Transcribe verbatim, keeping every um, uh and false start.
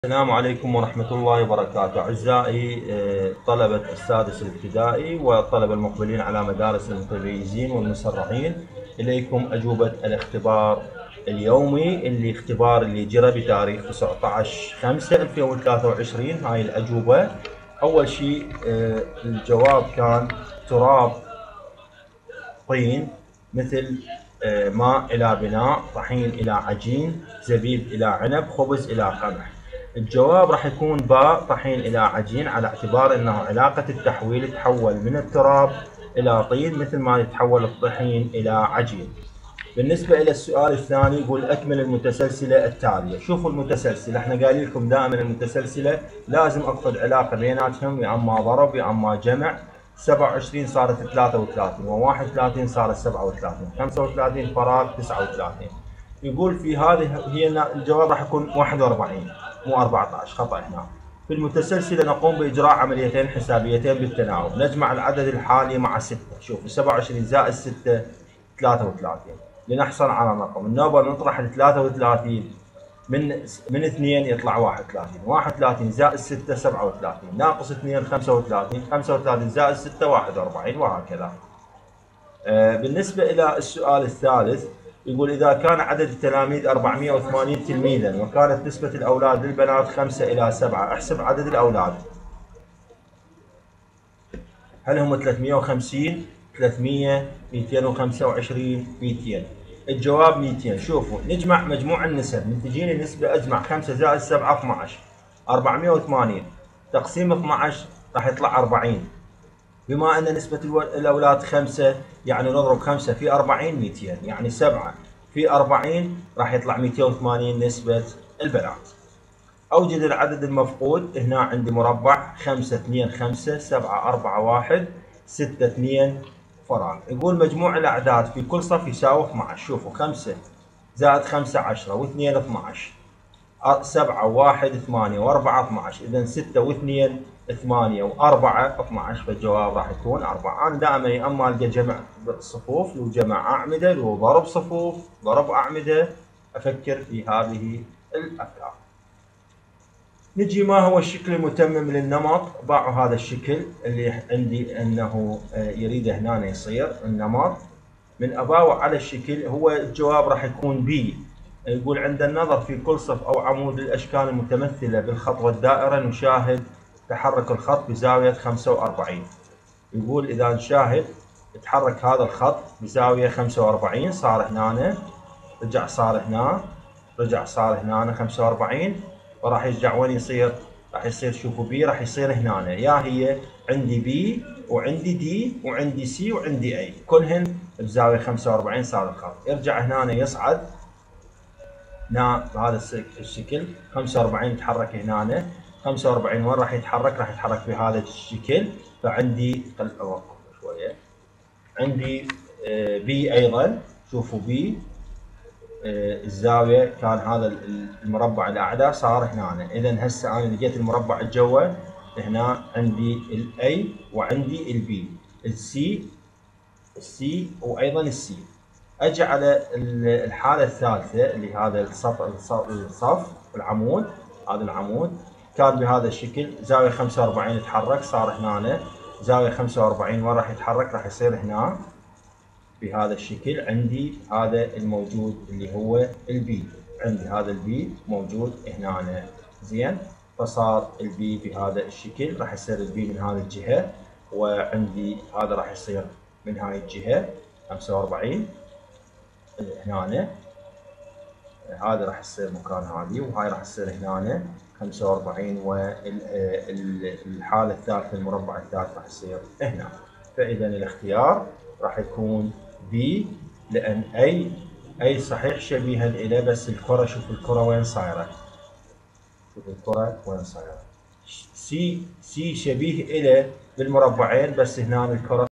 السلام عليكم ورحمة الله وبركاته أعزائي آه، طلبة السادس الابتدائي والطلبة المقبلين على مدارس المتميزين والمسرعين. إليكم أجوبة الاختبار اليومي اللي اختبار اللي جرى بتاريخ تسعة عشر خمسة ألفين وثلاثة وعشرين. هاي الأجوبة. أول شيء آه، الجواب كان تراب، طين، مثل آه، ماء إلى بناء، طحين إلى عجين، زبيب إلى عنب، خبز إلى قمح. الجواب راح يكون باء، طحين إلى عجين، على اعتبار أنه علاقة التحويل تحول من التراب إلى طين مثل ما يتحول الطحين إلى عجين. بالنسبة إلى السؤال الثاني يقول أكمل المتسلسلة التالية. شوفوا المتسلسلة، احنا قايلين لكم دائما المتسلسلة لازم أفقد علاقة بيناتهم، يا أما ضرب يا أما جمع. سبعة وعشرين صارت ثلاثة وثلاثين، وواحد وثلاثين صارت سبعة وثلاثين، خمسة وثلاثين فراغ تسعة وثلاثين. يقول في هذه هي الجواب راح يكون واحد وأربعين مو أربعة عشر، خطأ هنا. في المتسلسلة نقوم بإجراء عمليتين حسابيتين بالتناوب. نجمع العدد الحالي مع ستة. شوف سبعة وعشرين زائد ستة ثلاثة وثلاثين لنحصل على الرقم. النوبة نطرح ال ثلاثة وثلاثين من من اثنين يطلع واحد وثلاثين، واحد وثلاثين زائد ستة سبعة وثلاثين، ناقص اثنين خمسة وثلاثين، خمسة وثلاثين زائد ستة واحد وأربعين، وهكذا. آه بالنسبة إلى السؤال الثالث يقول إذا كان عدد التلاميذ أربعمئة وثمانين تلميذا وكانت نسبة الأولاد للبنات خمسة إلى سبعة، احسب عدد الأولاد. هل هم ثلاثمئة وخمسين، ثلاثمئة، مئتين وخمسة وعشرين، مئتين؟ الجواب مئتين. شوفوا نجمع مجموع النسب. من تجيني نسبة أجمع خمسة زائد سبعة اثني عشر، أربعمئة وثمانين تقسيم اثني عشر راح يطلع أربعين. بما أن نسبة الأولاد خمسة يعني نضرب خمسة في أربعين، مئتين، يعني سبعة في أربعين راح يطلع مئتين وثمانين نسبة البنات. أوجد العدد المفقود. هنا عندي مربع خمسة اثنين خمسة سبعة أربعة واحد ستة اثنين فراغ. يقول مجموع الأعداد في كل صف يساوي اثني عشر. شوفوا خمسة زائد خمسة عشرة واثنين اثني عشر، سبعة وواحد ثمانية وأربعة اثني عشر، إذا ستة واثنين ثمانية وأربعة اثني عشر، فالجواب راح يكون أربعة. أنا دائما يا أما ألقى جمع صفوف، لو جمع أعمدة، لو ضرب صفوف، ضرب أعمدة، أفكر في هذه الأفكار. نجي ما هو الشكل المتمم للنمط. ضعوا هذا الشكل اللي عندي انه يريد هنا يصير النمط. من اباوع على الشكل هو الجواب راح يكون بي. يقول عند النظر في كل صف او عمود للاشكال المتمثله بالخط والدائره نشاهد تحرك الخط بزاويه خمسة وأربعين. يقول اذا نشاهد تحرك هذا الخط بزاويه خمسة وأربعين، صار هنا، رجع صار هنا، رجع صار هنا خمسة وأربعين، وراح يرجع وين يصير؟ راح يصير، شوفوا بي راح يصير هنا. يا هي عندي بي وعندي دي وعندي سي وعندي اي، كلهن بزاويه خمسة وأربعين. صار الخط يرجع هنا يصعد هنا بهذا الشكل، خمسة وأربعين يتحرك هنا، خمسة وأربعين وين راح يتحرك؟ راح يتحرك بهذا الشكل. فعندي خل اوقف شويه، عندي بي ايضا. شوفوا بي الزاويه كان هذا المربع الاعلى صار هنا. اذا هسه انا لقيت المربع الجوه هنا، عندي الاي وعندي البي، السي السي وايضا السي. اجي على الحاله الثالثه اللي هذا الصف الصف العمود. هذا العمود كان بهذا الشكل، زاويه خمسة وأربعين يتحرك، صار هنا زاويه خمسة وأربعين وين راح يتحرك؟ راح يصير هنا بهذا الشكل. عندي هذا الموجود اللي هو البي، عندي هذا البي موجود هنا، زين. فصار البي بهذا الشكل، راح يصير البي من هذه الجهه، وعندي هذا راح يصير من هاي الجهه خمسة وأربعين هنا، هذا راح يصير مكان هذه، وهاي راح تصير هنا خمسة وأربعين، والحاله الثالثه المربع الثالث راح يصير هنا. فاذا الاختيار راح يكون بي، لان اي اي صحيح شبيها الى، بس الكره، شوف الكره وين صايره، شوف الكره وين صايره. سي سي شبيه الى بالمربعين، بس هنا الكره